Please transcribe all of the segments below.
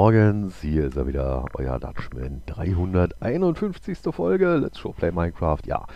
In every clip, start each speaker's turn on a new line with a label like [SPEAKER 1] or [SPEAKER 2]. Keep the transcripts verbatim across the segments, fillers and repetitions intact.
[SPEAKER 1] Morgens, hier ist er wieder, euer Dutchman. dreihunderteinundfünfzigste. Folge, Let's Show Play Minecraft. Ja,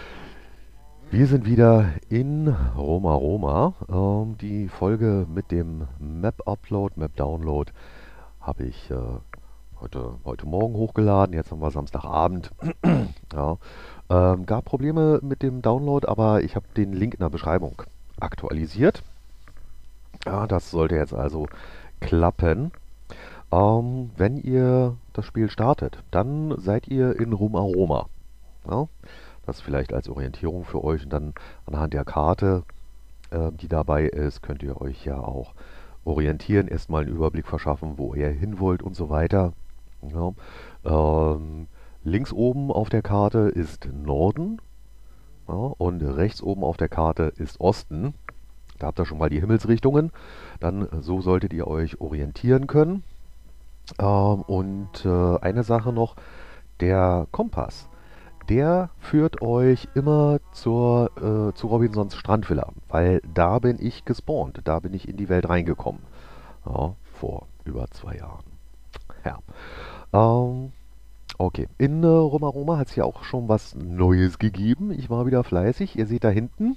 [SPEAKER 1] wir sind wieder in Roma Roma. Ähm, die Folge mit dem Map-Upload, Map-Download habe ich äh, heute, heute Morgen hochgeladen. Jetzt haben wir Samstagabend. Ja, ähm, gab Probleme mit dem Download, aber ich habe den Link in der Beschreibung aktualisiert. Ja, das sollte jetzt also klappen. Ähm, wenn ihr das Spiel startet, dann seid ihr in Rum Aroma. Ja? Das vielleicht als Orientierung für euch. Und dann anhand der Karte, äh, die dabei ist, könnt ihr euch ja auch orientieren, erstmal einen Überblick verschaffen, wo ihr hin wollt und so weiter. Ja? Ähm, links oben auf der Karte ist Norden, ja? Und rechts oben auf der Karte ist Osten. Da habt ihr schon mal die Himmelsrichtungen. Dann so solltet ihr euch orientieren können. Ähm, und äh, eine Sache noch, der Kompass, der führt euch immer zur, äh, zu Robinsons Strandvilla, weil da bin ich gespawnt, da bin ich in die Welt reingekommen. Ja, vor über zwei Jahren. Ja. Ähm, okay, in äh, Roma Roma hat es ja auch schon was Neues gegeben. Ich war wieder fleißig. Ihr seht da hinten,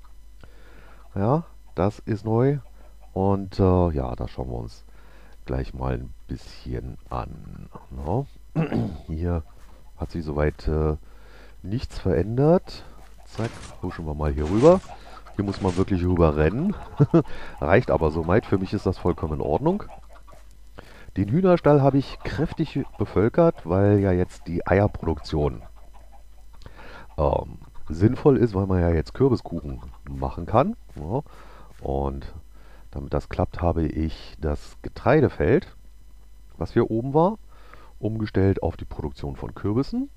[SPEAKER 1] ja, das ist neu. Und äh, ja, da schauen wir uns gleich mal ein bisschen an. No? Hier hat sich soweit äh, nichts verändert. Zack, huschen wir mal hier rüber. Hier muss man wirklich rüber rennen. Reicht aber soweit. Für mich ist das vollkommen in Ordnung. Den Hühnerstall habe ich kräftig bevölkert, weil ja jetzt die Eierproduktion ähm, sinnvoll ist, weil man ja jetzt Kürbiskuchen machen kann. Ja? Und damit das klappt, habe ich das Getreidefeld, was hier oben war, umgestellt auf die Produktion von Kürbissen.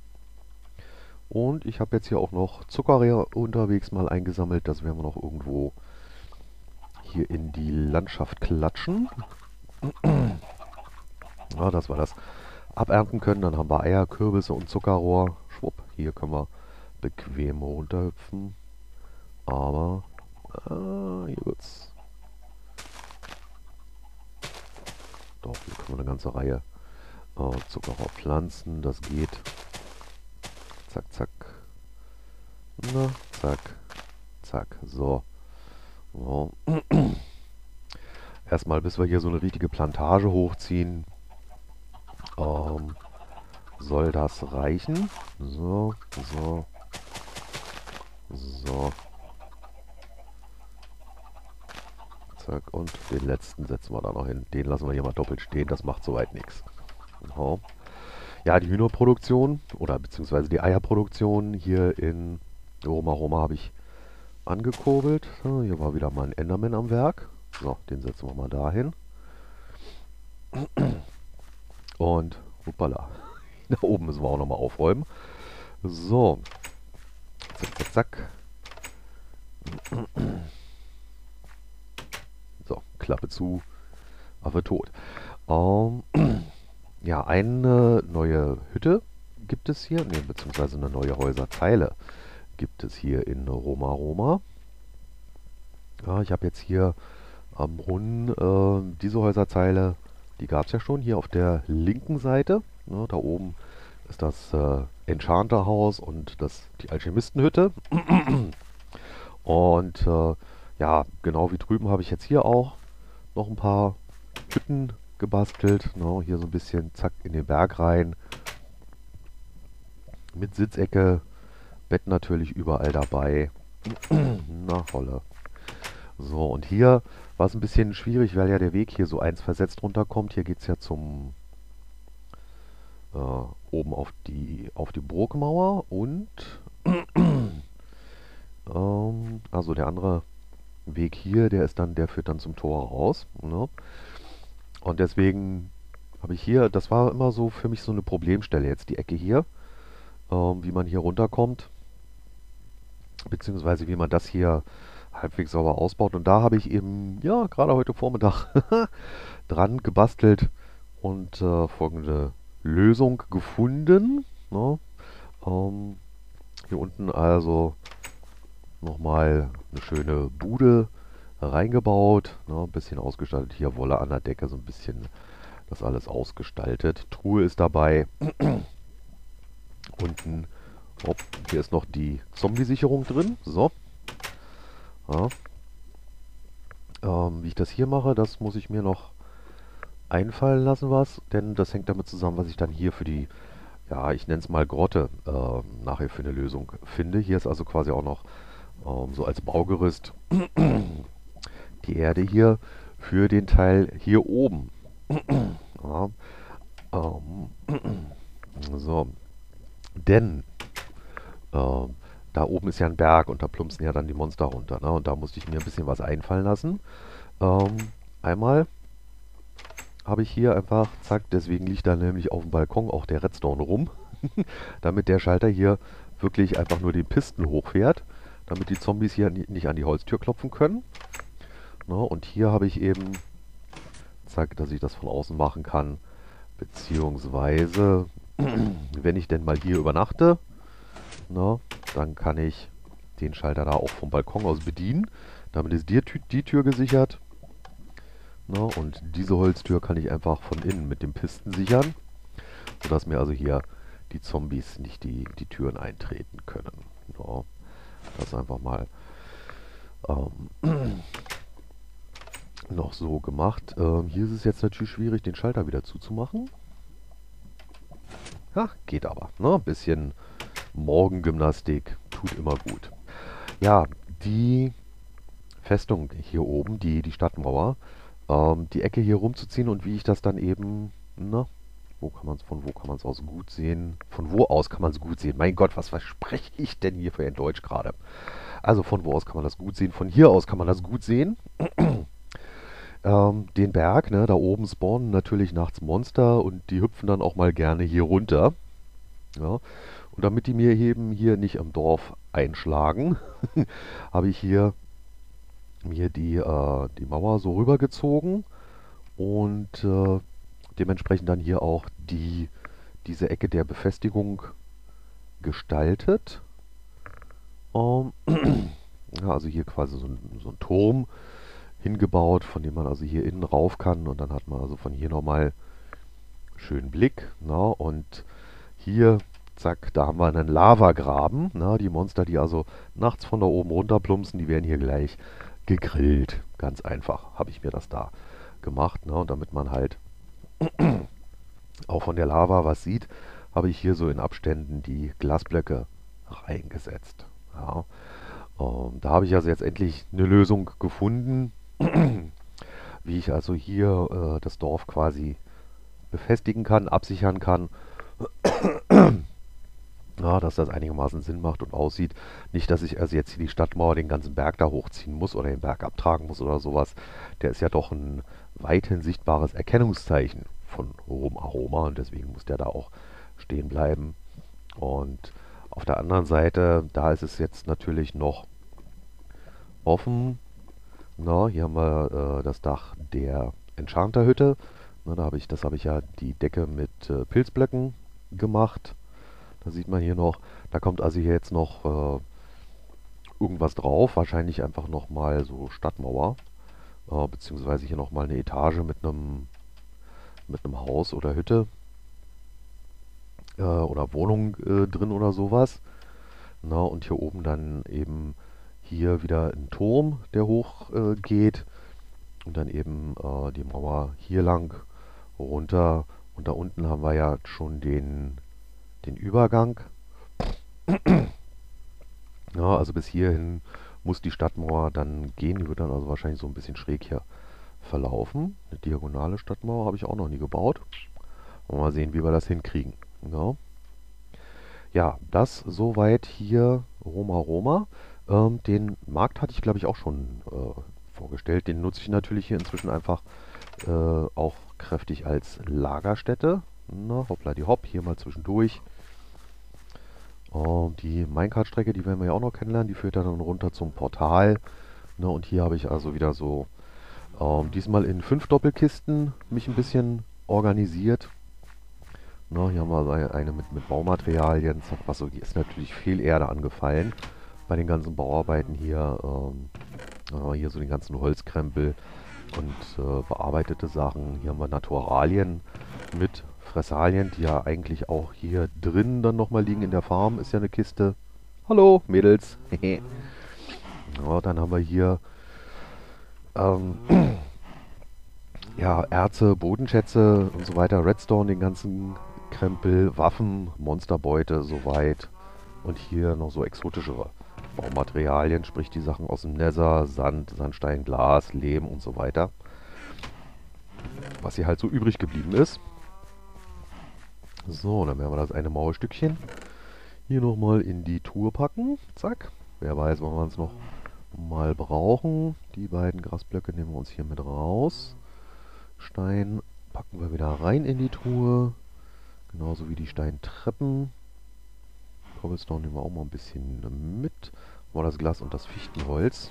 [SPEAKER 1] Und ich habe jetzt hier auch noch Zuckerrohr unterwegs mal eingesammelt. Das werden wir noch irgendwo hier in die Landschaft klatschen. Ja, dass wir das abernten können. Dann haben wir Eier, Kürbisse und Zuckerrohr. Schwupp, hier können wir bequem runterhüpfen. Aber ah, hier wird's. Doch, hier können wir eine ganze Reihe äh, Zuckerrohr pflanzen. Das geht. Zack, zack. Na, zack, zack. So. So. Erstmal, bis wir hier so eine richtige Plantage hochziehen, ähm, soll das reichen. So, so, so. Zack, und den letzten setzen wir da noch hin. Den lassen wir hier mal doppelt stehen, das macht soweit nichts. So. Ja, die Hühnerproduktion oder beziehungsweise die Eierproduktion hier in Roma Roma habe ich angekurbelt. So, hier war wieder mal ein Enderman am Werk. So, den setzen wir mal dahin. Und, hoppala, da oben müssen wir auch nochmal aufräumen. So, zack, zack, zack. So, Klappe zu, Affe tot. Ähm, ja, eine neue Hütte gibt es hier, ne, beziehungsweise eine neue Häuserzeile gibt es hier in Roma Roma. Ja, ich habe jetzt hier am Brunnen äh, diese Häuserzeile, die gab es ja schon hier auf der linken Seite. Ja, da oben ist das äh, Enchanter-Haus und das, die Alchemistenhütte. Und äh, ja, genau wie drüben habe ich jetzt hier auch noch ein paar Hütten gebastelt. No, hier so ein bisschen, zack, in den Berg rein. Mit Sitzecke, Bett natürlich überall dabei. Na, Holle. So, und hier war es ein bisschen schwierig, weil ja der Weg hier so eins versetzt runterkommt. Hier geht es ja zum äh, oben auf die, auf die Burgmauer und ähm, also der andere Weg hier, der ist dann, der führt dann zum Tor raus. Ne? Und deswegen habe ich hier, das war immer so für mich so eine Problemstelle jetzt, die Ecke hier, ähm, wie man hier runterkommt, beziehungsweise wie man das hier halbwegs sauber ausbaut. Und da habe ich eben, ja, gerade heute Vormittag dran gebastelt und äh, folgende Lösung gefunden. Ne? Ähm, hier unten also nochmal eine schöne Bude reingebaut, ne? Ein bisschen ausgestattet. Hier Wolle an der Decke, so ein bisschen das alles ausgestaltet. Truhe ist dabei. Unten, hopp, hier ist noch die Zombie-Sicherung drin. So. Ja. Ähm, wie ich das hier mache, das muss ich mir noch einfallen lassen was, denn das hängt damit zusammen, was ich dann hier für die, ja, ich nenne es mal Grotte, äh, nachher für eine Lösung finde. Hier ist also quasi auch noch ähm, so als Baugerüst die Erde hier für den Teil hier oben. Ja, ähm, so, denn ähm, da oben ist ja ein Berg und da plumpsen ja dann die Monster runter. Ne? Und da musste ich mir ein bisschen was einfallen lassen. Ähm, einmal habe ich hier einfach, zack, deswegen liegt da nämlich auf dem Balkon auch der Redstone rum, damit der Schalter hier wirklich einfach nur den Pisten hochfährt, damit die Zombies hier nicht an die Holztür klopfen können. Ne? Und hier habe ich eben, zack, dass ich das von außen machen kann, beziehungsweise, wenn ich denn mal hier übernachte, ne, dann kann ich den Schalter da auch vom Balkon aus bedienen. Damit ist die, die Tür gesichert. Ne, und diese Holztür kann ich einfach von innen mit dem Pisten sichern, sodass mir also hier die Zombies nicht die, die Türen eintreten können. Ne, das einfach mal ähm, noch so gemacht. Ähm, hier ist es jetzt natürlich schwierig, den Schalter wieder zuzumachen. Ja, geht aber. Ne? Bisschen Morgengymnastik tut immer gut. Ja, die Festung hier oben, die, die Stadtmauer, ähm, die Ecke hier rumzuziehen und wie ich das dann eben, ne, wo kann man es, von wo kann man es aus gut sehen? Von wo aus kann man es gut sehen? Mein Gott, was verspreche ich denn hier für ein Deutsch gerade? Also von wo aus kann man das gut sehen? Von hier aus kann man das gut sehen. ähm, den Berg, ne, da oben spawnen natürlich nachts Monster und die hüpfen dann auch mal gerne hier runter. Ja. Und damit die mir eben hier nicht am Dorf einschlagen, habe ich hier mir die, äh, die Mauer so rübergezogen und äh, dementsprechend dann hier auch die, diese Ecke der Befestigung gestaltet. Ähm, ja, also hier quasi so ein, so ein Turm hingebaut, von dem man also hier innen rauf kann und dann hat man also von hier nochmal schönen Blick. Na, und hier, zack, da haben wir einen Lavagraben. Na, die Monster, die also nachts von da oben runter plumpsen, die werden hier gleich gegrillt. Ganz einfach habe ich mir das da gemacht. Ne? Und damit man halt auch von der Lava was sieht, habe ich hier so in Abständen die Glasblöcke reingesetzt. Ja. Ähm, da habe ich also jetzt endlich eine Lösung gefunden, wie ich also hier äh, das Dorf quasi befestigen kann, absichern kann. Ja, dass das einigermaßen Sinn macht und aussieht. Nicht, dass ich also jetzt hier die Stadtmauer den ganzen Berg da hochziehen muss oder den Berg abtragen muss oder sowas. Der ist ja doch ein weithin sichtbares Erkennungszeichen von Rom Aroma und deswegen muss der da auch stehen bleiben. Und auf der anderen Seite, da ist es jetzt natürlich noch offen. Na, hier haben wir äh, das Dach der Enchanter-Hütte. Na, da habe ich, das habe ich ja die Decke mit äh, Pilzblöcken gemacht. Da sieht man hier noch, da kommt also hier jetzt noch äh, irgendwas drauf, wahrscheinlich einfach nochmal so Stadtmauer, äh, beziehungsweise hier nochmal eine Etage mit einem mit einem Haus oder Hütte äh, oder Wohnung äh, drin oder sowas. Na, und hier oben dann eben hier wieder ein Turm, der hoch äh, geht und dann eben äh, die Mauer hier lang runter und da unten haben wir ja schon den den Übergang. Ja, also bis hierhin muss die Stadtmauer dann gehen. Die wird dann also wahrscheinlich so ein bisschen schräg hier verlaufen. Eine diagonale Stadtmauer habe ich auch noch nie gebaut. Mal sehen, wie wir das hinkriegen. Ja, ja, das soweit hier Roma Roma. Ähm, den Markt hatte ich glaube ich auch schon äh, vorgestellt. Den nutze ich natürlich hier inzwischen einfach äh, auch kräftig als Lagerstätte. Na, hoppla die hopp, hier mal zwischendurch. Oh, die Minecart-Strecke, die werden wir ja auch noch kennenlernen, die führt ja dann runter zum Portal. Ne, und hier habe ich also wieder so ähm, diesmal in fünf Doppelkisten mich ein bisschen organisiert. Ne, hier haben wir also eine mit, mit Baumaterialien, was so ist natürlich viel Erde angefallen bei den ganzen Bauarbeiten hier. Ähm, äh, hier so den ganzen Holzkrempel und äh, bearbeitete Sachen. Hier haben wir Naturalien mit Fressalien, die ja eigentlich auch hier drin dann nochmal liegen in der Farm. Ist ja eine Kiste. Hallo, Mädels. Ja, dann haben wir hier ähm, ja, Erze, Bodenschätze und so weiter. Redstone, den ganzen Krempel, Waffen, Monsterbeute, soweit. Und hier noch so exotischere Baumaterialien, sprich die Sachen aus dem Nether, Sand, Sandstein, Glas, Lehm und so weiter. Was hier halt so übrig geblieben ist. So, dann werden wir das eine Mauerstückchen hier nochmal in die Truhe packen. Zack. Wer weiß, wann wir es noch mal brauchen. Die beiden Grasblöcke nehmen wir uns hier mit raus. Stein packen wir wieder rein in die Truhe. Genauso wie die Steintreppen. Cobblestone nehmen wir auch mal ein bisschen mit. Mal das Glas und das Fichtenholz.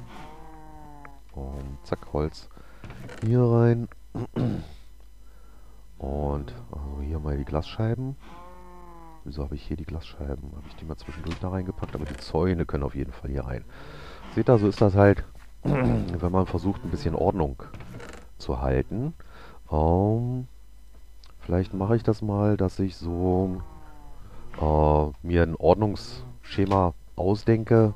[SPEAKER 1] Und zack, Holz hier rein. Und also hier mal die Glasscheiben. Wieso habe ich hier die Glasscheiben? Habe ich die mal zwischendurch da reingepackt? Aber die Zäune können auf jeden Fall hier rein. Seht ihr, so ist das halt, wenn man versucht, ein bisschen Ordnung zu halten. Ähm, vielleicht mache ich das mal, dass ich so äh, mir ein Ordnungsschema ausdenke.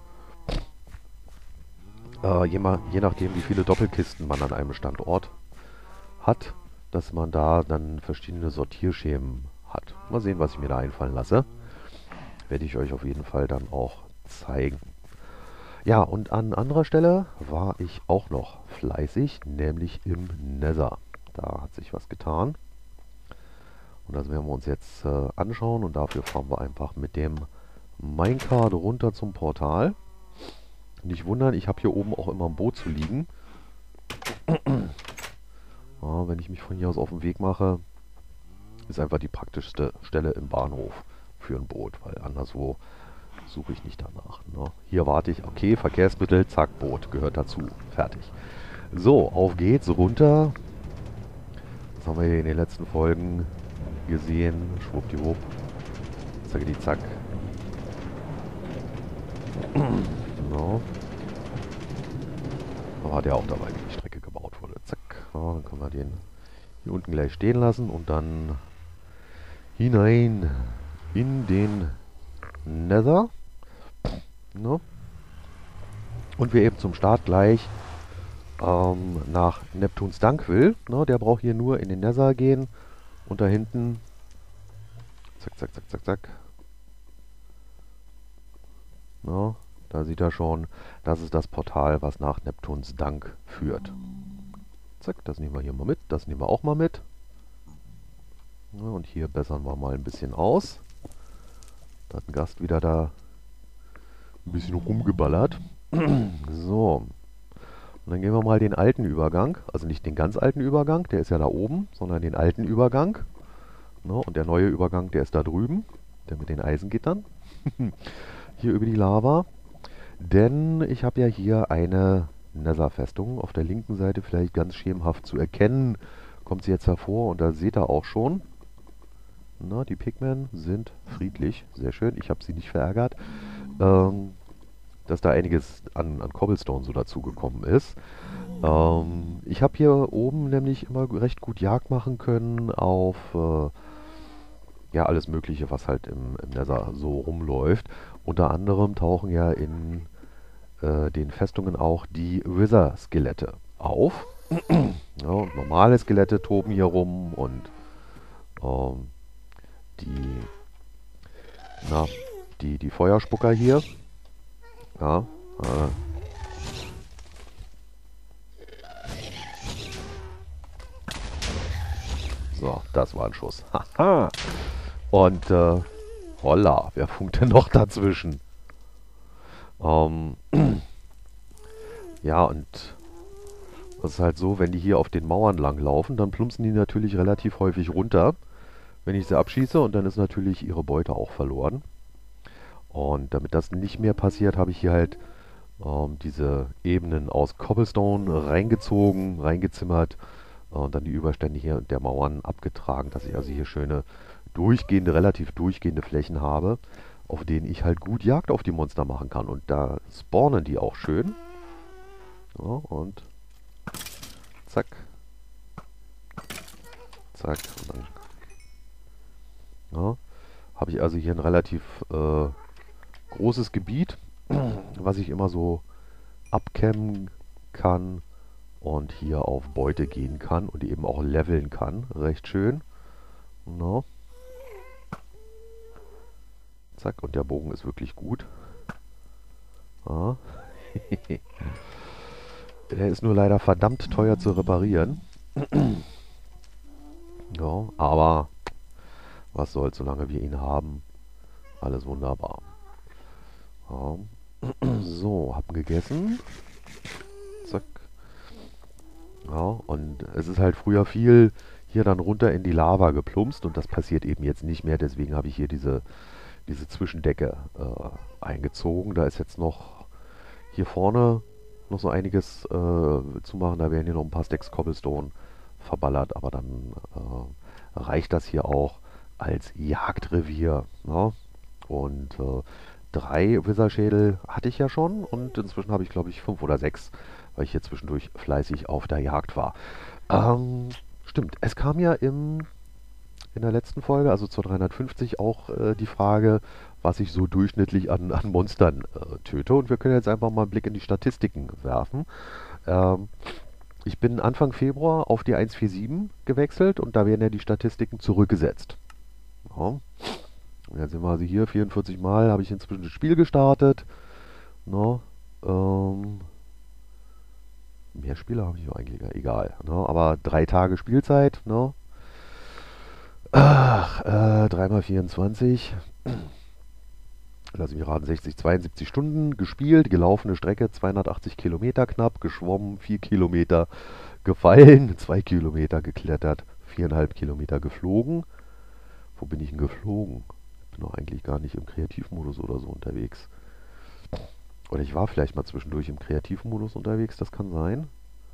[SPEAKER 1] Äh, je, ma, je nachdem, wie viele Doppelkisten man an einem Standort hat, dass man da dann verschiedene Sortierschemen hat. Mal sehen, was ich mir da einfallen lasse. Werde ich euch auf jeden Fall dann auch zeigen. Ja, und an anderer Stelle war ich auch noch fleißig, nämlich im Nether. Da hat sich was getan. Und das werden wir uns jetzt äh, anschauen. Und dafür fahren wir einfach mit dem Minecart runter zum Portal. Nicht wundern, ich habe hier oben auch immer ein Boot zu liegen. Ja, wenn ich mich von hier aus auf den Weg mache, ist einfach die praktischste Stelle im Bahnhof für ein Boot, weil anderswo suche ich nicht danach. Ne? Hier warte ich, okay, Verkehrsmittel, zack, Boot, gehört dazu, fertig. So, auf geht's, runter. Das haben wir hier in den letzten Folgen gesehen, schwuppdiwupp, zacke die zack. Genau. Da war der auch dabei, wie die Strecke gebaut wurde. Zack, ja, dann können wir den hier unten gleich stehen lassen und dann hinein in den Nether. Ne? Und wir eben zum Start gleich ähm, nach Neptuns Dank will. Ne? Der braucht hier nur in den Nether gehen und da hinten zack, zack, zack, zack, zack. Ne? Da sieht er schon, das ist das Portal, was nach Neptuns Dank führt. Zack, das nehmen wir hier mal mit, das nehmen wir auch mal mit. Ja, und hier bessern wir mal ein bisschen aus. Da hat ein Gast wieder da ein bisschen rumgeballert. So. Und dann gehen wir mal den alten Übergang, also nicht den ganz alten Übergang, der ist ja da oben, sondern den alten Übergang. Ne, und der neue Übergang, der ist da drüben, der mit den Eisengittern. Hier über die Lava. Denn ich habe ja hier eine Nether-Festung auf der linken Seite, vielleicht ganz schemenhaft zu erkennen, kommt sie jetzt hervor und da seht ihr auch schon, na, die Pigmen sind friedlich, sehr schön, ich habe sie nicht verärgert, ähm, dass da einiges an, an Cobblestone so dazu gekommen ist. Ähm, ich habe hier oben nämlich immer recht gut Jagd machen können auf äh, ja alles Mögliche, was halt im, im Nether so rumläuft. Unter anderem tauchen ja in äh, den Festungen auch die Wither-Skelette auf. Ja, und normale Skelette toben hier rum und ähm, die, na, die, die Feuerspucker hier. Ja, äh, so, das war ein Schuss. Haha. Und äh, holla, wer funkt denn noch dazwischen? Ähm, ja, und das ist halt so, wenn die hier auf den Mauern lang laufen, dann plumpsen die natürlich relativ häufig runter, wenn ich sie abschieße, und dann ist natürlich ihre Beute auch verloren. Und damit das nicht mehr passiert, habe ich hier halt ähm, diese Ebenen aus Cobblestone reingezogen, reingezimmert äh, und dann die Überstände hier der Mauern abgetragen, dass ich also hier schöne durchgehende, relativ durchgehende Flächen habe, auf denen ich halt gut Jagd auf die Monster machen kann. Und da spawnen die auch schön. Ja, und Zack. Zack. Und dann ja, habe ich also hier ein relativ äh, großes Gebiet, was ich immer so abkämmen kann und hier auf Beute gehen kann und eben auch leveln kann. Recht schön. No. Zack, und der Bogen ist wirklich gut. Ja. Der ist nur leider verdammt teuer zu reparieren. Ja, aber was soll's, solange wir ihn haben. Alles wunderbar. Ja. So, haben gegessen. Zack. Ja, und es ist halt früher viel hier dann runter in die Lava geplumpst und das passiert eben jetzt nicht mehr. Deswegen habe ich hier diese, diese Zwischendecke äh, eingezogen. Da ist jetzt noch hier vorne noch so einiges äh, zu machen. Da werden hier noch ein paar Stacks Cobblestone verballert, aber dann äh, reicht das hier auch als Jagdrevier. Ne? Und äh, drei Witherschädel hatte ich ja schon und inzwischen habe ich glaube ich fünf oder sechs, weil ich hier zwischendurch fleißig auf der Jagd war. Ähm, stimmt, es kam ja im, in der letzten Folge, also zur dreihundertfünfzig, auch äh, die Frage, was ich so durchschnittlich an, an Monstern äh, töte. Und wir können jetzt einfach mal einen Blick in die Statistiken werfen. Ähm, ich bin Anfang Februar auf die eins Punkt siebenundvierzig gewechselt und da werden ja die Statistiken zurückgesetzt. Ja. Und jetzt sind wir also hier, vierundvierzig Mal habe ich inzwischen das Spiel gestartet. No, ähm, mehr Spiele habe ich eigentlich egal. No, aber drei Tage Spielzeit. No. Ach, äh, drei mal vierundzwanzig. Lass mich raten, sechzig, zweiundsiebzig Stunden gespielt, gelaufene Strecke zweihundertachtzig Kilometer knapp, geschwommen vier Kilometer, gefallen zwei Kilometer geklettert, vier Komma fünf Kilometer geflogen. Wo bin ich denn geflogen? Ich bin doch eigentlich gar nicht im Kreativmodus oder so unterwegs. Oder ich war vielleicht mal zwischendurch im Kreativmodus unterwegs, das kann sein.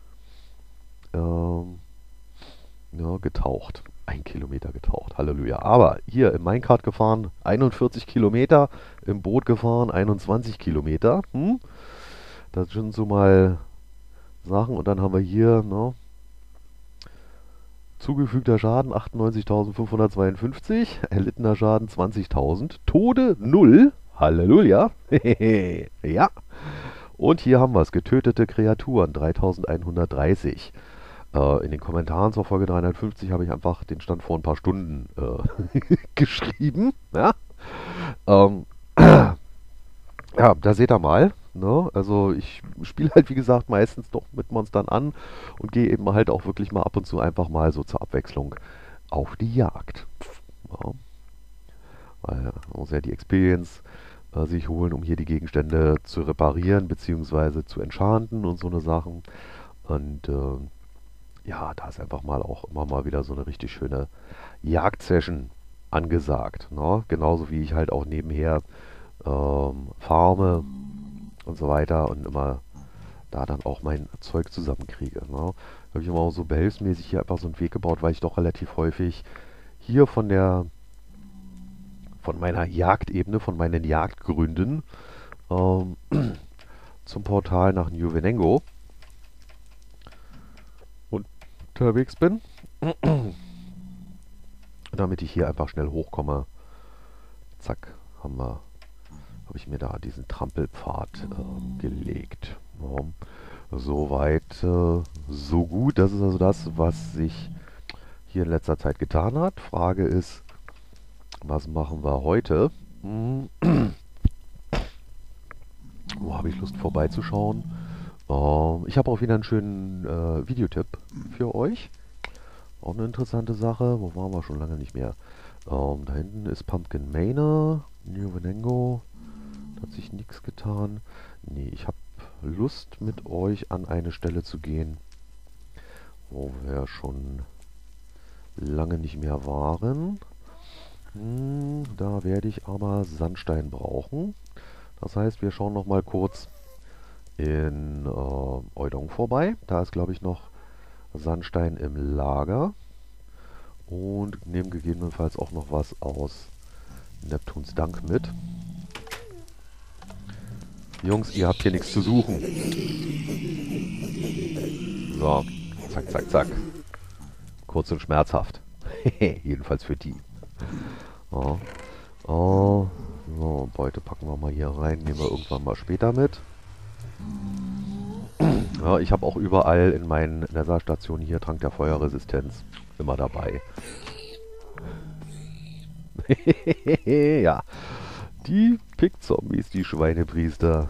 [SPEAKER 1] Ähm, ja, getaucht. Ein Kilometer getaucht, Halleluja. Aber hier im Minecart gefahren, einundvierzig Kilometer, im Boot gefahren, einundzwanzig Kilometer. Hm? Das sind so mal Sachen. Und dann haben wir hier, ne, zugefügter Schaden achtundneunzigtausendfünfhundertzweiundfünfzig, erlittener Schaden zwanzigtausend, Tode null, Halleluja. Ja. Und hier haben wir es, getötete Kreaturen, dreitausendeinhundertdreißig. Äh, in den Kommentaren zur Folge dreihundertfünfzig habe ich einfach den Stand vor ein paar Stunden äh, geschrieben. Ja? Ähm, ja, da seht ihr mal. Ne? Also ich spiele halt wie gesagt meistens doch mit Monstern an und gehe eben halt auch wirklich mal ab und zu einfach mal so zur Abwechslung auf die Jagd. Ja. Weil man muss ja die Experience äh, sich holen, um hier die Gegenstände zu reparieren bzw. zu enchanten und so eine Sachen. Und äh, ja, da ist einfach mal auch immer mal wieder so eine richtig schöne Jagdsession angesagt. Ne? Genauso wie ich halt auch nebenher ähm, farme und so weiter und immer da dann auch mein Zeug zusammenkriege. Ne? Da habe ich immer auch so behelfsmäßig hier einfach so einen Weg gebaut, weil ich doch relativ häufig hier von der von meiner Jagdebene, von meinen Jagdgründen ähm, zum Portal nach New Venengo unterwegs bin, damit ich hier einfach schnell hochkomme. Zack, haben wir, habe ich mir da diesen Trampelpfad äh, gelegt. Ja, soweit, äh, so gut. Das ist also das, was sich hier in letzter Zeit getan hat. Frage ist, was machen wir heute? Hm. Wo habe ich Lust vorbeizuschauen? Uh, ich habe auch wieder einen schönen äh, Videotipp für euch. Auch eine interessante Sache. Wo waren wir schon lange nicht mehr? Um, da hinten ist Pumpkin Manor, New Venengo. Da hat sich nichts getan. Nee, ich habe Lust mit euch an eine Stelle zu gehen, wo wir schon lange nicht mehr waren. Hm, da werde ich aber Sandstein brauchen. Das heißt, wir schauen noch mal kurz in äh, Eudong vorbei. Da ist, glaube ich, noch Sandstein im Lager. Und nehmen gegebenenfalls auch noch was aus Neptuns Dank mit. Jungs, ihr habt hier nichts zu suchen. So, Zack, zack, zack. Kurz und schmerzhaft. Jedenfalls für die. Ja. Oh. So, Beute packen wir mal hier rein. Nehmen wir irgendwann mal später mit. Ja, ich habe auch überall in meinen Nether-Stationen hier Trank der Feuerresistenz immer dabei. Ja. Die Pick-Zombies, die Schweinepriester.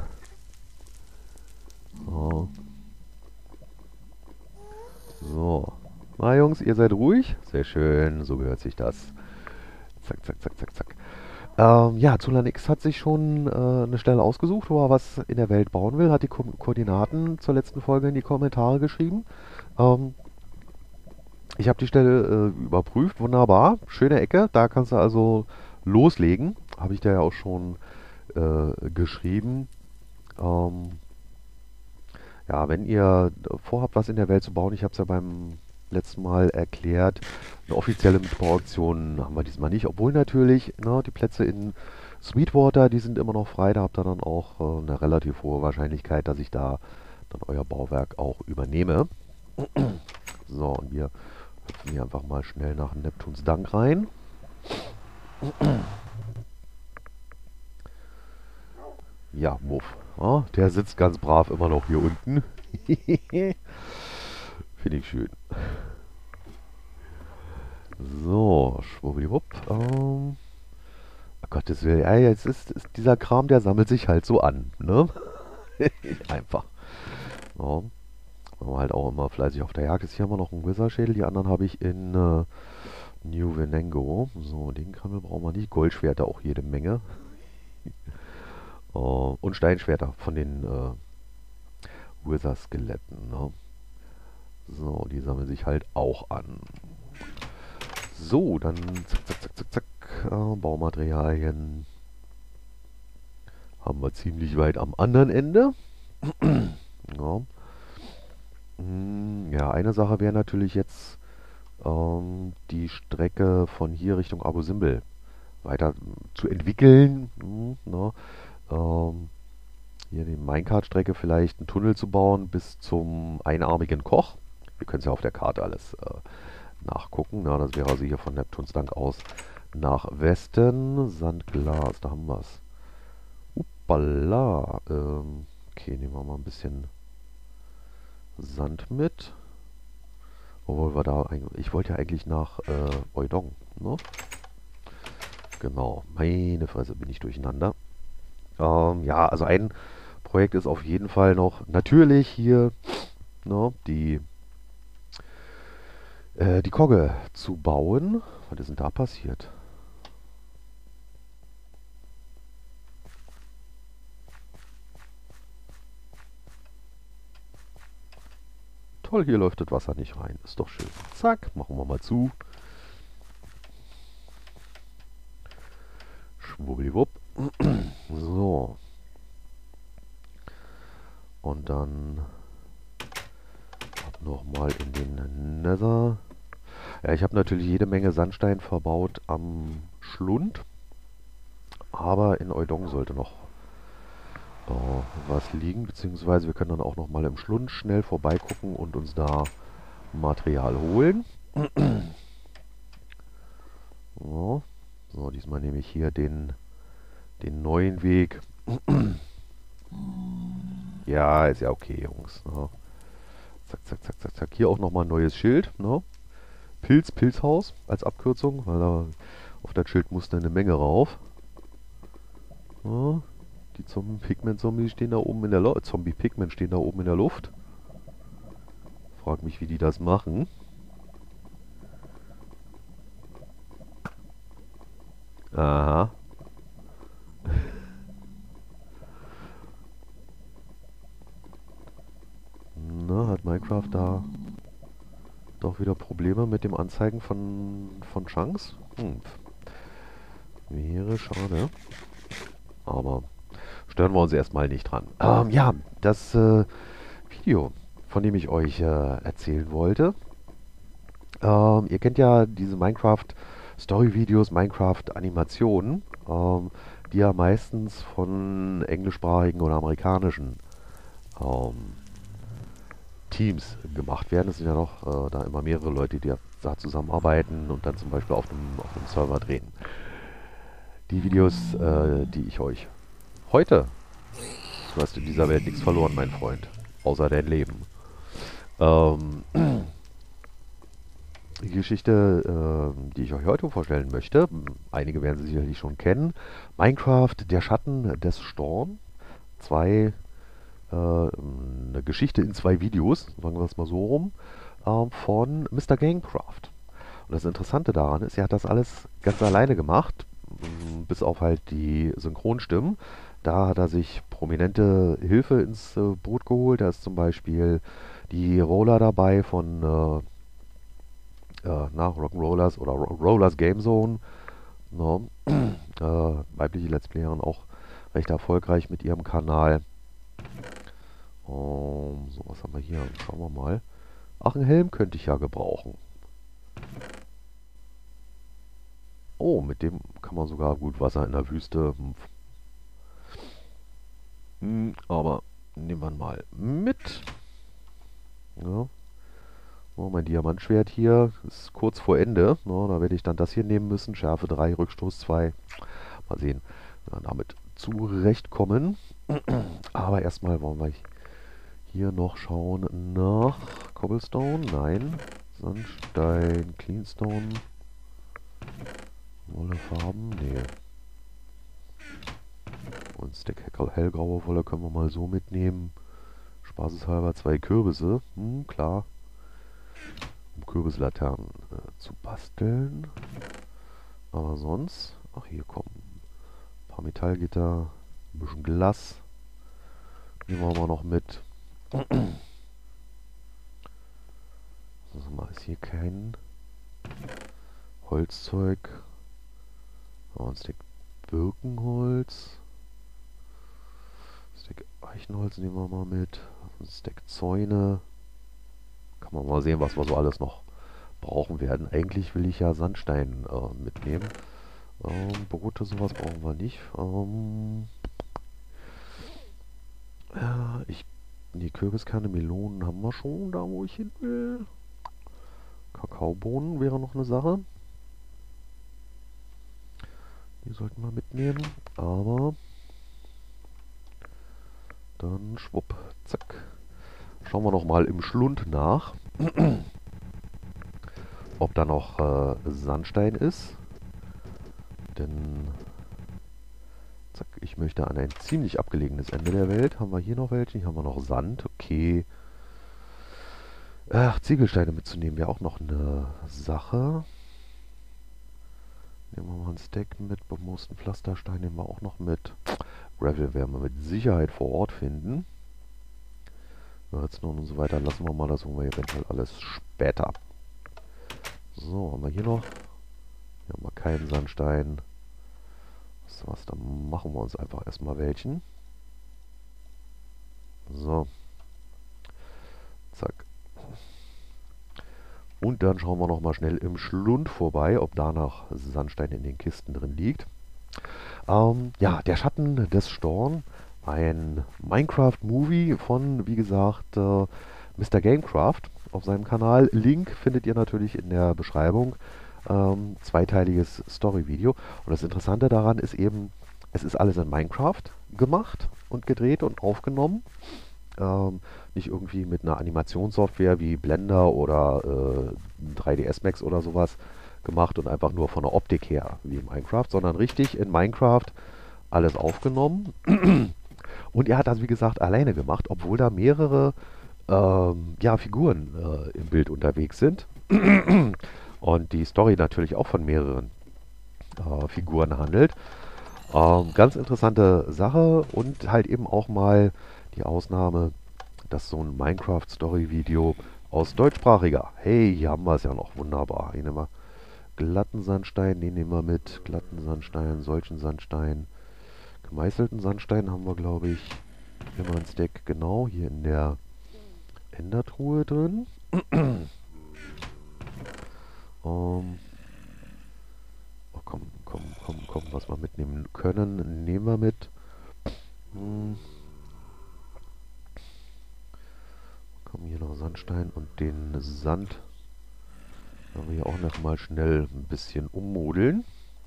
[SPEAKER 1] Oh. So. Na Jungs, ihr seid ruhig? Sehr schön, so gehört sich das. Zack, zack, zack, zack, zack. Ähm, ja, Zulanix hat sich schon äh, eine Stelle ausgesucht, wo er was in der Welt bauen will, hat die Ko Koordinaten zur letzten Folge in die Kommentare geschrieben. Ähm, ich habe die Stelle äh, überprüft, wunderbar, schöne Ecke, da kannst du also loslegen. Habe ich dir ja auch schon äh, geschrieben. Ähm, ja, wenn ihr vorhabt, was in der Welt zu bauen, ich habe es ja beim letzten Mal erklärt, eine offizielle Mitbauaktion haben wir diesmal nicht, obwohl natürlich ne, die Plätze in Sweetwater, die sind immer noch frei, da habt ihr dann auch äh, eine relativ hohe Wahrscheinlichkeit, dass ich da dann euer Bauwerk auch übernehme. So, und wir hüpfen hier einfach mal schnell nach Neptuns Dank rein. Ja, Muff. Ja, der sitzt ganz brav immer noch hier unten. Finde ich schön. So, schwuppdiwupp. Ähm, oh Gottes Willen, ja, jetzt ist, ist dieser Kram, der sammelt sich halt so an, ne? Einfach. So. Waren wir halt auch immer fleißig auf der Jagd. Jetzt hier haben wir noch einen Wizard-Schädel, die anderen habe ich in äh, New Venango. So, den Krempel brauchen wir nicht. Goldschwerter auch jede Menge. uh, und Steinschwerter von den äh, Wizard-Skeletten, ne? So, die sammeln sich halt auch an. So, dann zack, zack, zack, zack, zack. Äh, Baumaterialien haben wir ziemlich weit am anderen Ende. Ja. Hm, ja, eine Sache wäre natürlich jetzt ähm, die Strecke von hier Richtung Abu Simbel weiter zu entwickeln. Hm, ne? ähm, hier die Minecart-Strecke vielleicht einen Tunnel zu bauen bis zum einarmigen Koch. Wir können es ja auf der Karte alles äh, nachgucken. Na, das wäre also hier von Neptuns Dank aus nach Westen. Sandglas, da haben wir es. Uppala. Ähm, okay, nehmen wir mal ein bisschen Sand mit. Obwohl wir da eigentlich. Ich wollte ja eigentlich nach äh, Oidong, ne? Genau. Meine Fresse, bin ich durcheinander. Ähm, ja, also ein Projekt ist auf jeden Fall noch natürlich hier, ne, die äh, die Kogge zu bauen. Was ist denn da passiert? Toll, hier läuft das Wasser nicht rein. Ist doch schön. Zack, machen wir mal zu. Schwubbeliwupp. So. Und dann ab nochmal in den Nether. Ja, ich habe natürlich jede Menge Sandstein verbaut am Schlund. Aber in Oidong sollte noch äh, was liegen. Beziehungsweise wir können dann auch nochmal im Schlund schnell vorbeigucken und uns da Material holen. So, so diesmal nehme ich hier den, den neuen Weg. Ja, ist ja okay, Jungs. Ne? Zack, zack, zack, zack, zack. Hier auch nochmal ein neues Schild. Ne? Pilz, Pilzhaus als Abkürzung, weil da auf das Schild musste eine Menge rauf. Ja, die Zombie-Pigment-Zombies stehen da oben in der Luft. Zombie-Pigment stehen da oben in der Luft. Frag mich, wie die das machen. Aha. Na, hat Minecraft da doch wieder Probleme mit dem Anzeigen von, von Chunks? Hm. Wäre schade. Aber stören wir uns erstmal nicht dran. Ähm, ja, das äh, Video, von dem ich euch äh, erzählen wollte. Ähm, ihr kennt ja diese Minecraft-Story-Videos, Minecraft-Animationen, ähm, die ja meistens von englischsprachigen oder amerikanischen ähm, Teams gemacht werden. Es sind ja noch äh, da immer mehrere Leute, die da zusammenarbeiten und dann zum Beispiel auf einem, auf einem Server drehen. Die Videos, äh, die ich euch heute, du hast in dieser Welt nichts verloren, mein Freund, außer dein Leben. Ähm, die Geschichte, äh, die ich euch heute vorstellen möchte, einige werden sie sicherlich schon kennen, Minecraft, der Schatten des Storm, zwei, äh, eine Geschichte in zwei Videos, sagen wir es mal so rum, äh, von Mister Gamecraft. Und das Interessante daran ist, er hat das alles ganz alleine gemacht, bis auf halt die Synchronstimmen. Da hat er sich prominente Hilfe ins äh, Boot geholt. Da ist zum Beispiel die Roller dabei von äh, äh, na, Rock'n'Rollers oder Ro Rollers Game Zone. No. äh, weibliche Let's Playerin auch recht erfolgreich mit ihrem Kanal. Um, so, was haben wir hier? Schauen wir mal. Ach, einen Helm könnte ich ja gebrauchen. Oh, mit dem kann man sogar gut Wasser in der Wüste. Hm, aber nehmen wir mal mit. Ja. Oh, mein Diamantschwert hier ist kurz vor Ende. No, da werde ich dann das hier nehmen müssen. Schärfe drei, Rückstoß zwei. Mal sehen, ja, damit zurechtkommen. Aber erstmal wollen wir hier noch schauen nach Cobblestone. Nein. Sandstein, Cleanstone. Wolle Farben? Nee. Und Stack hellgraue Wolle können wir mal so mitnehmen. Spaßeshalber zwei Kürbisse. Hm, klar. Um Kürbislaternen äh, zu basteln. Aber sonst... Ach, hier kommen ein paar Metallgitter. Ein bisschen Glas. Nehmen wir mal noch mit. Also mal ist hier kein Holzzeug. Ein Stack Birkenholz. Ein Stack Eichenholz nehmen wir mal mit. Ein Stack Zäune. Kann man mal sehen, was wir so alles noch brauchen werden. Eigentlich will ich ja Sandstein äh, mitnehmen. Ähm, Brote, sowas brauchen wir nicht. Ähm, ja, ich, die Kürbiskerne, Melonen haben wir schon, da wo ich hin will. Kakaobohnen wäre noch eine Sache. Die sollten wir mitnehmen. Aber dann schwupp, zack. Schauen wir noch mal im Schlund nach, ob da noch äh, Sandstein ist. Denn, zack, ich möchte an ein ziemlich abgelegenes Ende der Welt. Haben wir hier noch welche? Hier haben wir noch Sand. Okay. Ach, Ziegelsteine mitzunehmen wäre auch noch eine Sache. Nehmen wir mal einen Stack mit. Bemoosten Pflasterstein nehmen wir auch noch mit. Gravel werden wir mit Sicherheit vor Ort finden. Redstone und so weiter lassen wir mal. Das holen wir eventuell alles später. So, haben wir hier noch. Hier haben wir keinen Sandstein. Was, was, dann machen wir uns einfach erstmal welchen. So. Zack. Und dann schauen wir noch mal schnell im Schlund vorbei, ob da noch Sandstein in den Kisten drin liegt. Ähm, ja, der Schatten des Storm. Ein Minecraft-Movie von, wie gesagt, äh, Mister Gamecraft auf seinem Kanal. Link findet ihr natürlich in der Beschreibung. Ähm, zweiteiliges Story-Video. Und das Interessante daran ist eben, es ist alles in Minecraft gemacht und gedreht und aufgenommen. Ähm, nicht irgendwie mit einer Animationssoftware wie Blender oder äh, drei D S Max oder sowas gemacht und einfach nur von der Optik her wie in Minecraft, sondern richtig in Minecraft alles aufgenommen. Und er hat das, wie gesagt, alleine gemacht, obwohl da mehrere ähm, ja, Figuren äh, im Bild unterwegs sind. Und die Story natürlich auch von mehreren äh, Figuren handelt. Ähm, ganz interessante Sache und halt eben auch mal die Ausnahme, dass so ein Minecraft-Story-Video aus deutschsprachiger. Hey, hier haben wir es ja noch. Wunderbar. Hier nehmen wir glatten Sandstein, den nehmen wir mit. Glatten Sandstein, solchen Sandstein. Gemeißelten Sandstein haben wir, glaube ich, immer ein Stack genau hier in der Endertruhe drin. ähm, oh, komm, komm, komm, komm, was wir mitnehmen können, nehmen wir mit. Hm. Kommen hier noch Sandstein und den Sand werden wir hier auch noch mal schnell ein bisschen ummodeln.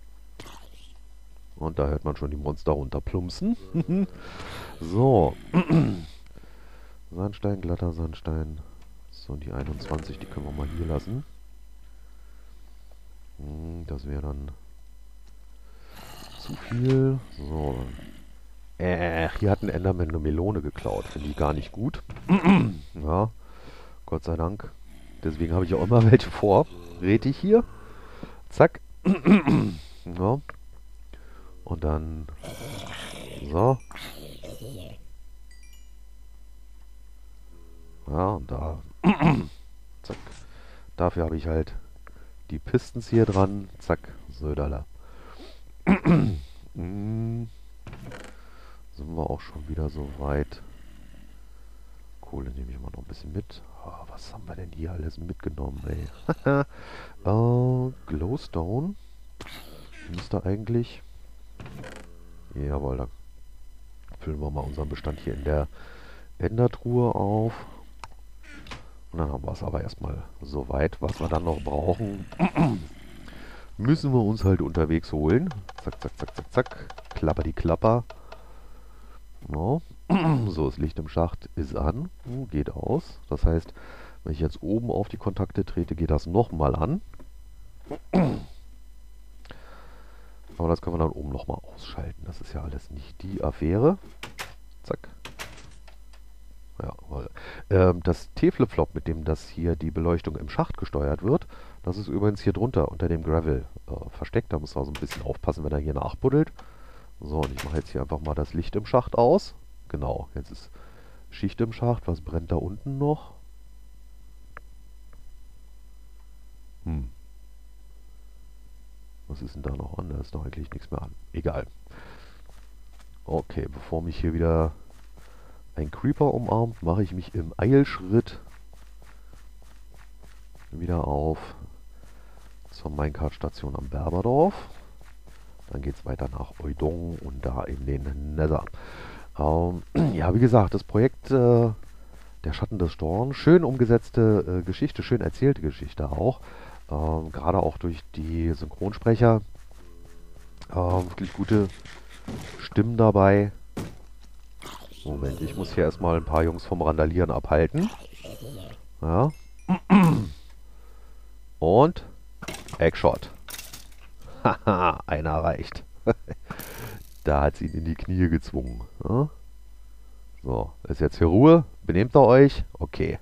[SPEAKER 1] Und da hört man schon die Monster runterplumpsen. So. Sandstein, glatter Sandstein. So, die einundzwanzig, die können wir mal hier lassen. Hm, das wäre dann zu viel. So. Äh, hier hat ein Enderman eine Melone geklaut. Finde ich gar nicht gut. Ja, Gott sei Dank. Deswegen habe ich auch immer welche vor. Red ich hier. Zack. Ja. Und dann so. Ja, und da. Zack. Dafür habe ich halt die Pistons hier dran. Zack. Söderler. mm. Sind wir auch schon wieder so weit. Kohle nehme ich mal noch ein bisschen mit. Oh, was haben wir denn hier alles mitgenommen, ey? uh, Glowstone. Müsste eigentlich... Jawohl, dann füllen wir mal unseren Bestand hier in der Endertruhe auf. Und dann haben wir es aber erstmal so weit. Was wir dann noch brauchen, müssen wir uns halt unterwegs holen. Zack, zack, zack, zack, zack. Klapper die Klapper. No. So, das Licht im Schacht ist an. Geht aus. Das heißt, wenn ich jetzt oben auf die Kontakte trete, geht das nochmal an. Aber das können wir dann oben nochmal ausschalten. Das ist ja alles nicht die Affäre. Zack. Ja, weil, ähm, das T-Flip-Flop, mit dem das hier die Beleuchtung im Schacht gesteuert wird, das ist übrigens hier drunter unter dem Gravel äh, versteckt. Da muss man so ein bisschen aufpassen, wenn er hier nachbuddelt. So, und ich mache jetzt hier einfach mal das Licht im Schacht aus. Genau, jetzt ist Schicht im Schacht. Was brennt da unten noch? Hm. Was ist denn da noch an? Da ist doch eigentlich nichts mehr an. Egal. Okay, bevor mich hier wieder ein Creeper umarmt, mache ich mich im Eilschritt wieder auf zur Minecart-Station am Berberdorf. Dann geht es weiter nach Oidong und da in den Nether. Ähm, ja, wie gesagt, das Projekt äh, Der Schatten des Storms, schön umgesetzte äh, Geschichte, schön erzählte Geschichte auch. Ähm, Gerade auch durch die Synchronsprecher. Ähm, wirklich gute Stimmen dabei. Moment, ich muss hier erstmal ein paar Jungs vom Randalieren abhalten. Ja. Und Eggshot. Haha, einer reicht. Da hat sie ihn in die Knie gezwungen. Ja? So, ist jetzt hier Ruhe. Benehmt ihr euch? Okay.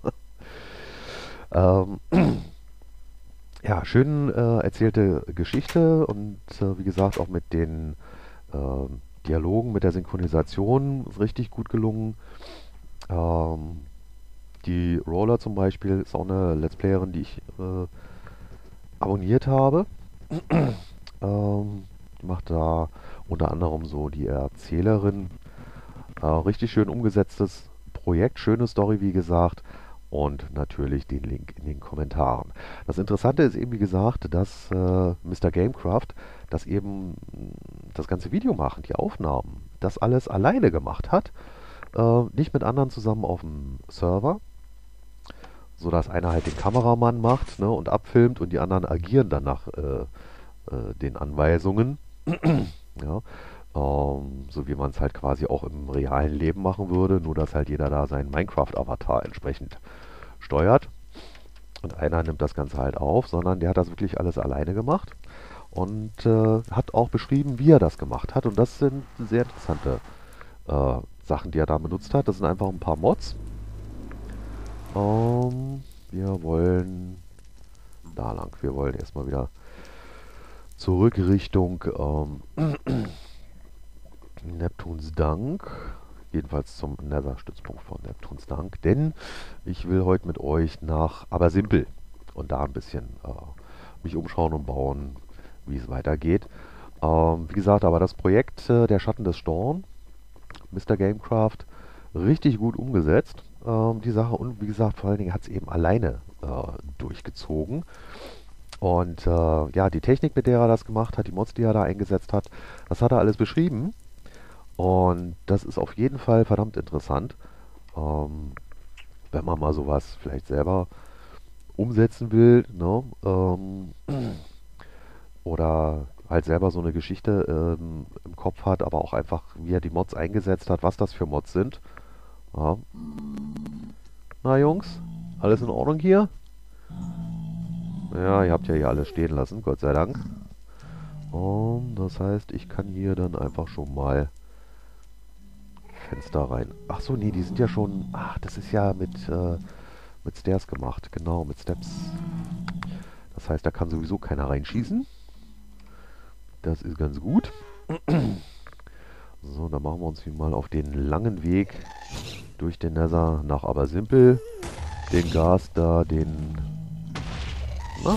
[SPEAKER 1] ähm, ja, schön äh, erzählte Geschichte und äh, wie gesagt auch mit den äh, Dialogen, mit der Synchronisation ist richtig gut gelungen. Ähm, die Roller zum Beispiel ist auch eine Let's Playerin, die ich äh, abonniert habe. ähm, die macht da unter anderem so die Erzählerin. Äh, richtig schön umgesetztes Projekt, schöne Story wie gesagt und natürlich den Link in den Kommentaren. Das Interessante ist eben wie gesagt, dass äh, Mister Gamecraft das eben das ganze Video machen, die Aufnahmen, das alles alleine gemacht hat, äh, nicht mit anderen zusammen auf dem Server, sodass einer halt den Kameramann macht, ne, und abfilmt und die anderen agieren dann nach äh, äh, den Anweisungen. Ja. Ähm, so wie man es halt quasi auch im realen Leben machen würde, nur dass halt jeder da seinen Minecraft-Avatar entsprechend steuert. Und einer nimmt das Ganze halt auf, sondern der hat das wirklich alles alleine gemacht und äh, hat auch beschrieben, wie er das gemacht hat. Und das sind sehr interessante äh, Sachen, die er da benutzt hat. Das sind einfach ein paar Mods. Ähm, wir wollen da lang. Wir wollen erstmal wieder zurück Richtung ähm, Neptuns Dank, jedenfalls zum Nether-Stützpunkt von Neptuns Dank, denn ich will heute mit euch nach Abersimpel und da ein bisschen äh, mich umschauen und bauen, wie es weitergeht. Ähm, wie gesagt, aber das Projekt äh, Der Schatten des Storms, Mister Gamecraft, richtig gut umgesetzt, ähm, die Sache, und wie gesagt, vor allen Dingen hat es eben alleine äh, durchgezogen. Und äh, ja, die Technik, mit der er das gemacht hat, die Mods, die er da eingesetzt hat, das hat er alles beschrieben. Und das ist auf jeden Fall verdammt interessant. Ähm, wenn man mal sowas vielleicht selber umsetzen will, ne? Ähm, oder halt selber so eine Geschichte ähm, im Kopf hat, aber auch einfach, wie er die Mods eingesetzt hat, was das für Mods sind. Ja. Na Jungs, alles in Ordnung hier? Ja, ihr habt ja hier alles stehen lassen, Gott sei Dank. Und das heißt, ich kann hier dann einfach schon mal Fenster rein. Ach so, nee, die sind ja schon... Ach, das ist ja mit, äh, mit Stairs gemacht. Genau, mit Steps. Das heißt, da kann sowieso keiner reinschießen. Das ist ganz gut. So, dann machen wir uns hier mal auf den langen Weg durch den Nether nach Abersimpel. Den Gas da, den... Na?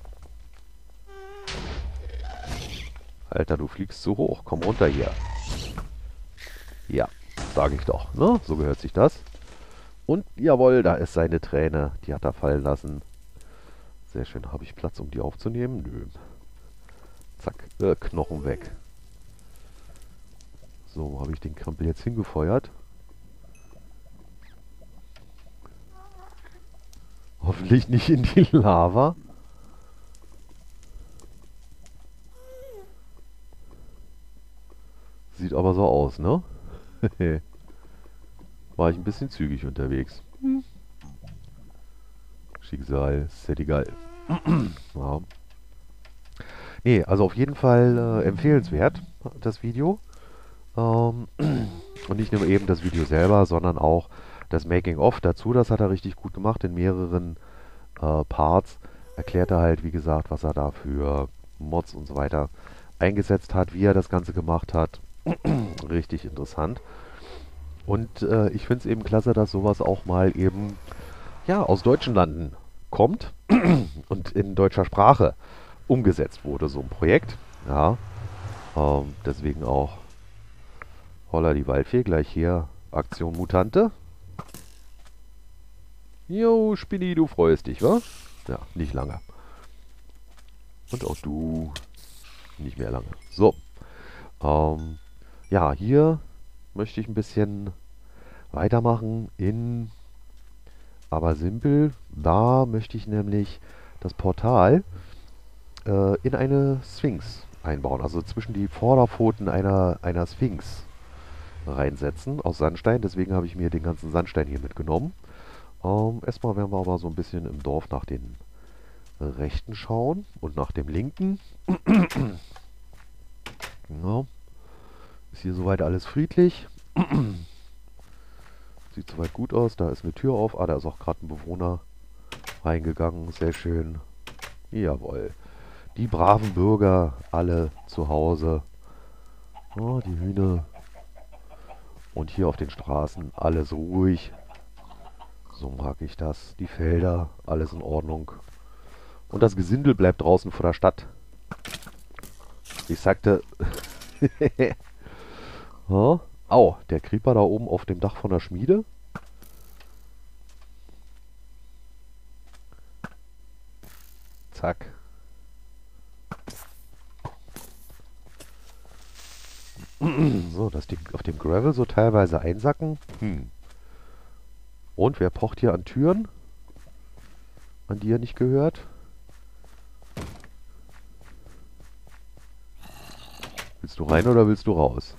[SPEAKER 1] Alter, du fliegst zu hoch. Komm runter hier. Ja, sage ich doch. Ne? So gehört sich das. Und jawohl, da ist seine Träne. Die hat er fallen lassen. Sehr schön. Habe ich Platz, um die aufzunehmen? Nö. Zack, äh, Knochen weg. So, wo habe ich den Krempel jetzt hingefeuert? Hoffentlich nicht in die Lava. Sieht aber so aus, ne? War ich ein bisschen zügig unterwegs. Hm. Schicksal, ist ja egal. Ja. Nee, also auf jeden Fall äh, empfehlenswert, das Video. Ähm, und nicht nur eben das Video selber, sondern auch das Making-of dazu. Das hat er richtig gut gemacht in mehreren äh, Parts. Erklärt er halt, wie gesagt, was er da für Mods und so weiter eingesetzt hat, wie er das Ganze gemacht hat. Richtig interessant. Und äh, ich finde es eben klasse, dass sowas auch mal eben ja, aus deutschen Landen kommt und in deutscher Sprache umgesetzt wurde, so ein Projekt. Ja, ähm, deswegen auch Holla die Waldfee, gleich hier Aktion Mutante. Jo, Spinni, du freust dich, wa? Ja, nicht lange. Und auch du nicht mehr lange. So, ähm, ja, hier möchte ich ein bisschen weitermachen in Abersimpel. Da möchte ich nämlich das Portal äh, in eine Sphinx einbauen. Also zwischen die Vorderpfoten einer, einer Sphinx reinsetzen aus Sandstein. Deswegen habe ich mir den ganzen Sandstein hier mitgenommen. Ähm, erstmal werden wir aber so ein bisschen im Dorf nach den rechten schauen und nach dem linken. Ja. Ist hier soweit alles friedlich. Sieht soweit gut aus. Da ist eine Tür auf. Ah, da ist auch gerade ein Bewohner reingegangen. Sehr schön. Jawohl. Die braven Bürger, alle zu Hause. Oh, die Hühner. Und hier auf den Straßen alles ruhig. So mag ich das. Die Felder, alles in Ordnung. Und das Gesindel bleibt draußen vor der Stadt. Ich sagte... oh, au, der Creeper da oben auf dem Dach von der Schmiede. Zack. So, dass die auf dem Gravel so teilweise einsacken. Hm. Und wer pocht hier an Türen? An die er nicht gehört? Willst du rein oder willst du raus?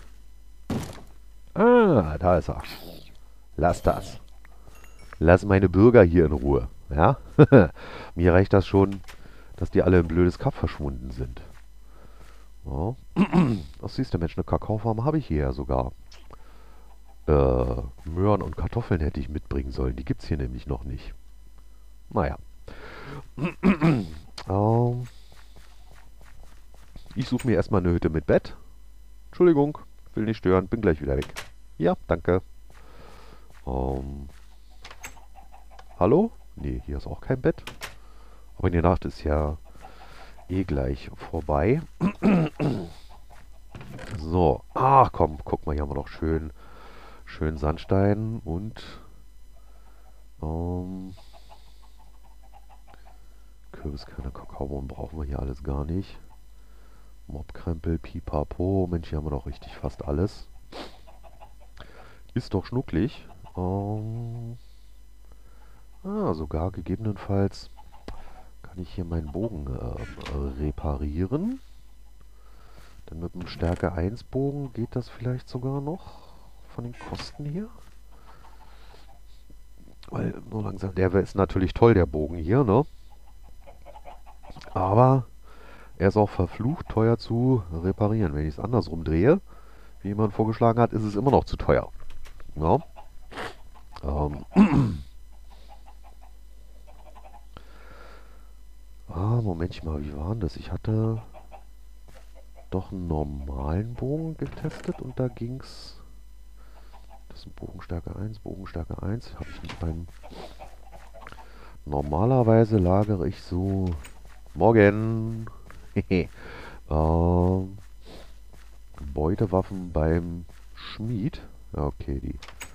[SPEAKER 1] Ah, da ist er. Lass das. Lass meine Bürger hier in Ruhe. Ja? Mir reicht das schon, dass die alle im blödes Kap verschwunden sind. Ja. Das siehst du, Mensch, eine Kakaofarm habe ich hier ja sogar. Äh, Möhren und Kartoffeln hätte ich mitbringen sollen. Die gibt es hier nämlich noch nicht. Naja. ähm, ich suche mir erstmal eine Hütte mit Bett. Entschuldigung, will nicht stören, bin gleich wieder weg. Ja, danke. Ähm, hallo? Nee, hier ist auch kein Bett. Aber die Nacht ist ja eh gleich vorbei. So, ach komm, guck mal, hier haben wir doch schön, schön Sandstein und ähm, Kürbiskerne, Kakaobohnen brauchen wir hier alles gar nicht. Mobkrempel, Pipapo, Mensch, hier haben wir doch richtig fast alles. Ist doch schnucklig. Ähm, Ah, sogar gegebenenfalls kann ich hier meinen Bogen äh, reparieren. Denn mit einem Stärke eins Bogen geht das vielleicht sogar noch von den Kosten hier. Weil nur langsam, der ist natürlich toll, der Bogen hier, ne? Aber er ist auch verflucht teuer zu reparieren. Wenn ich es andersrum drehe, wie jemand vorgeschlagen hat, ist es immer noch zu teuer. Ja? Ähm. Ah, Momentchen mal, wie war denn das? Ich hatte doch einen normalen Bogen getestet und da ging's. Das ist ein Bogenstärke eins, Bogenstärke eins. Habe ich nicht beim. Normalerweise lagere ich so. Morgen! ähm, Beutewaffen beim Schmied. Ja, okay, die.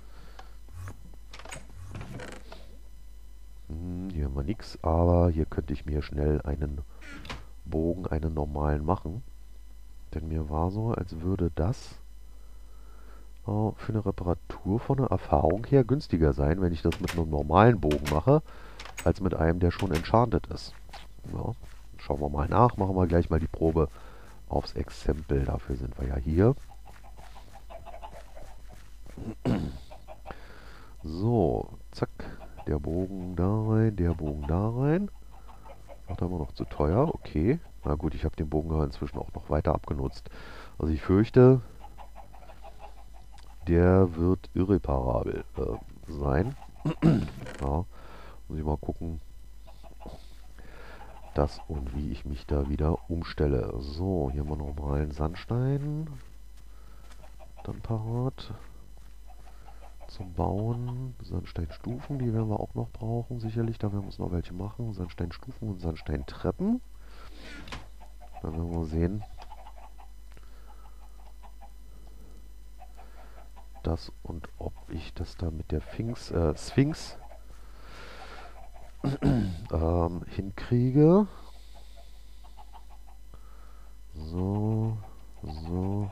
[SPEAKER 1] Hm, hier haben wir nichts, aber hier könnte ich mir schnell einen Bogen, einen normalen machen. Denn mir war so, als würde das äh, für eine Reparatur von der Erfahrung her günstiger sein, wenn ich das mit einem normalen Bogen mache, als mit einem, der schon enchanted ist. Ja, schauen wir mal nach, machen wir gleich mal die Probe aufs Exempel. Dafür sind wir ja hier. So, zack. Der Bogen da rein, der Bogen da rein. Macht aber noch zu teuer, okay. Na gut, ich habe den Bogen ja inzwischen auch noch weiter abgenutzt. Also ich fürchte, der wird irreparabel äh, sein. Ja, muss ich mal gucken, das und wie ich mich da wieder umstelle. So, hier haben wir nochmal einen Sandstein. Dann parat. Zum Bauen. Sandsteinstufen, die werden wir auch noch brauchen, sicherlich. Da werden wir uns noch welche machen. Sandsteinstufen und Sandsteintreppen. Dann werden wir sehen, das und ob ich das da mit der Sphinx, äh, Sphinx ähm, hinkriege. So, so.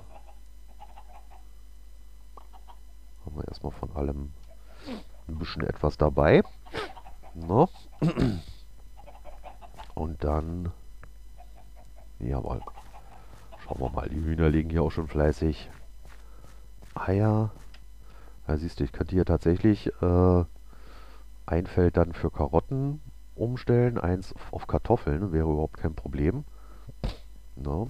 [SPEAKER 1] Haben wir erstmal von allem ein bisschen etwas dabei. No. Und dann, jawohl, schauen wir mal, die Hühner legen hier auch schon fleißig Eier. Da siehst du, ich könnte hier tatsächlich äh, ein Feld dann für Karotten umstellen, eins auf Kartoffeln, wäre überhaupt kein Problem. No.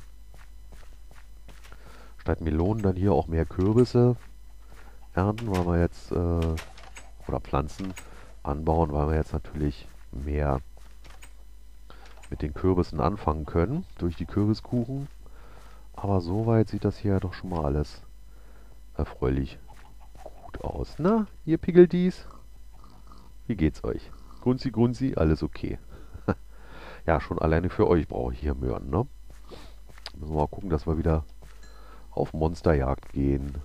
[SPEAKER 1] Statt Melonen dann hier auch mehr Kürbisse ernten, weil wir jetzt, äh, oder Pflanzen anbauen, weil wir jetzt natürlich mehr mit den Kürbissen anfangen können, durch die Kürbiskuchen. Aber soweit sieht das hier doch schon mal alles erfreulich gut aus. Na, ihr Pickeldies, wie geht's euch? Grunzi, Grunzi, alles okay. Ja, schon alleine für euch brauche ich hier Möhren, ne? Müssen wir mal gucken, dass wir wieder auf Monsterjagd gehen.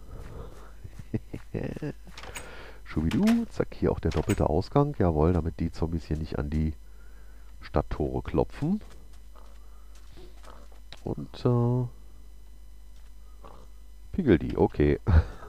[SPEAKER 1] Schubidu, zack, hier auch der doppelte Ausgang. Jawohl, damit die Zombies hier nicht an die Stadttore klopfen. Und, äh, Pickeldi, okay.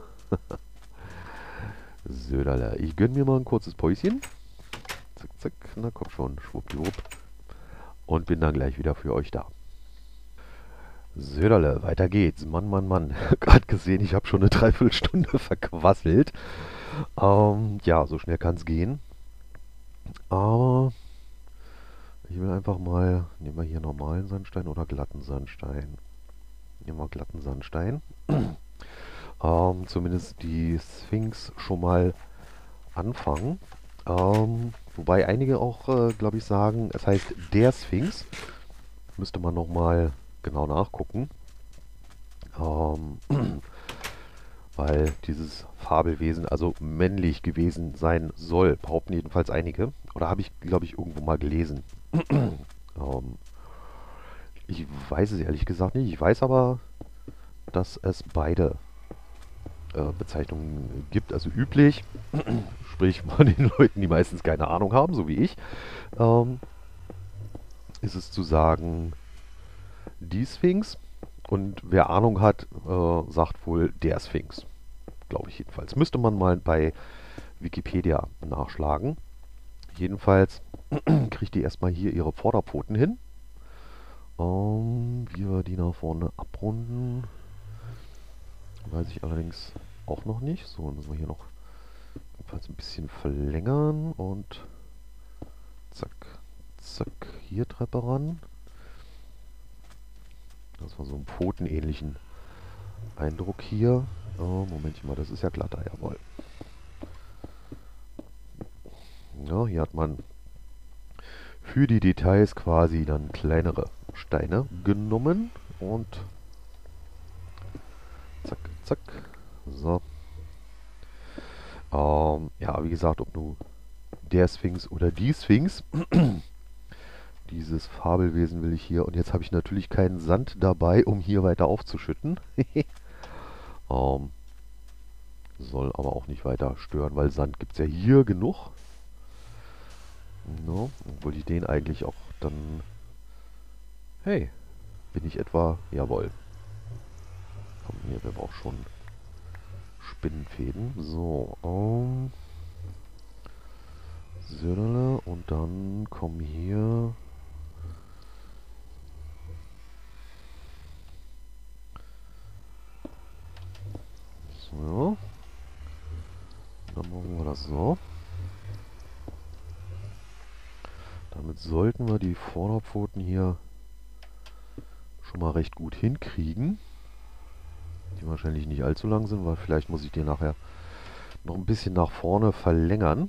[SPEAKER 1] Söderle, ich gönn mir mal ein kurzes Päuschen. Zack, zack, na komm schon, schwuppdiwupp. Und bin dann gleich wieder für euch da. Söderle, weiter geht's. Mann, Mann, Mann. Gerade gesehen, ich habe schon eine Dreiviertelstunde verquasselt. Ähm, ja, so schnell kann es gehen. Aber ich will einfach mal, nehmen wir hier normalen Sandstein oder glatten Sandstein. Nehmen wir glatten Sandstein. ähm, zumindest die Sphinx schon mal anfangen. Ähm, wobei einige auch, äh, glaube ich, sagen, es heißt der Sphinx. Müsste man nochmal genau nachgucken. Ähm, weil dieses Fabelwesen also männlich gewesen sein soll, behaupten jedenfalls einige. Oder habe ich, glaube ich, irgendwo mal gelesen. ähm, ich weiß es ehrlich gesagt nicht. Ich weiß aber, dass es beide äh, Bezeichnungen gibt. Also üblich, sprich von den Leuten, die meistens keine Ahnung haben, so wie ich, ähm, ist es zu sagen die Sphinx. Und wer Ahnung hat, äh, sagt wohl der Sphinx. Glaube ich jedenfalls. Müsste man mal bei Wikipedia nachschlagen. jedenfalls kriegt die erstmal hier ihre Vorderpfoten hin. Ähm, wie wir die nach vorne abrunden, weiß ich allerdings auch noch nicht. So, dann müssen wir hier noch jedenfalls ein bisschen verlängern und zack, zack, hier Treppe ran. Das war so einen pfotenähnlichen Eindruck hier. Oh, Momentchen mal, das ist ja glatter, jawohl. Ja, hier hat man für die Details quasi dann kleinere Steine genommen und zack, zack. So. Ähm, ja, wie gesagt, ob nun der Sphinx oder die Sphinx. Dieses Fabelwesen will ich hier. Und jetzt habe ich natürlich keinen Sand dabei, um hier weiter aufzuschütten. ähm, soll aber auch nicht weiter stören, weil Sand gibt es ja hier genug. No, obwohl ich den eigentlich auch dann... Hey, bin ich etwa... Jawohl. Komm hier, wir brauchen schon Spinnenfäden. So, ähm... Söderle und dann kommen hier... So. Dann machen wir das so. Damit sollten wir die Vorderpfoten hier schon mal recht gut hinkriegen. Die wahrscheinlich nicht allzu lang sind, weil vielleicht muss ich die nachher noch ein bisschen nach vorne verlängern.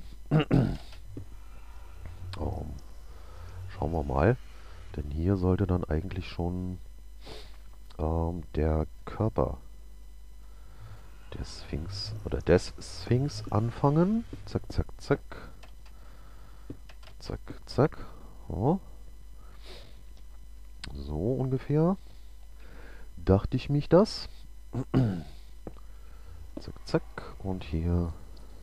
[SPEAKER 1] Oh, schauen wir mal. Denn hier sollte dann eigentlich schon ähm, der Körper der Sphinx oder des Sphinx anfangen. Zack, zack, zack. Zack, zack. Oh. So ungefähr. Dachte ich mich das. Zack, zack. Und hier.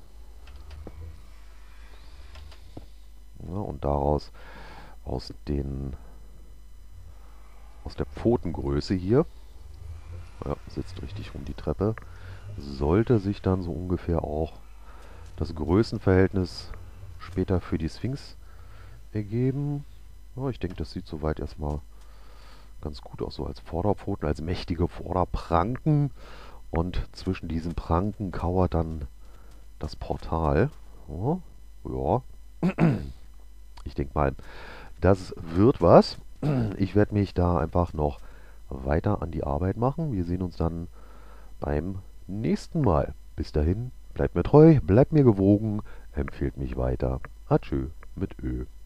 [SPEAKER 1] Ja, und daraus aus den aus der Pfotengröße hier. Ja, sitzt richtig um die Treppe. Sollte sich dann so ungefähr auch das Größenverhältnis später für die Sphinx ergeben. Ja, ich denke, das sieht soweit erstmal ganz gut aus, so als Vorderpfoten, als mächtige Vorderpranken. Und zwischen diesen Pranken kauert dann das Portal. Ja, ja. Ich denke mal, das wird was. Ich werde mich da einfach noch weiter an die Arbeit machen. Wir sehen uns dann beim nächsten Mal. Bis dahin, bleibt mir treu, bleibt mir gewogen, empfehlt mich weiter. Adieu mit Ö.